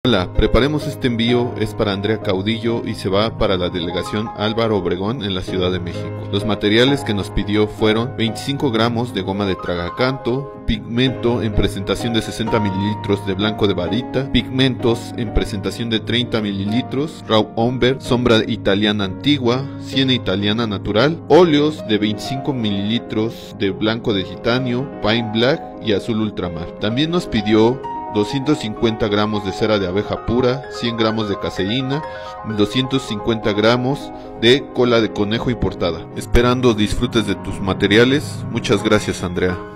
Hola, preparemos este envío, es para Andrea Caudillo y se va para la delegación Álvaro Obregón en la Ciudad de México. Los materiales que nos pidió fueron 25 gramos de goma de tragacanto, pigmento en presentación de 60 mililitros de blanco de varita, pigmentos en presentación de 30 mililitros, raw umber, sombra italiana antigua, siena italiana natural, óleos de 25 mililitros de blanco de titanio, pine black y azul ultramar. También nos pidió 250 gramos de cera de abeja pura, 100 gramos de caseína, 250 gramos de cola de conejo importada. Esperando disfrutes de tus materiales. Muchas gracias, Andrea.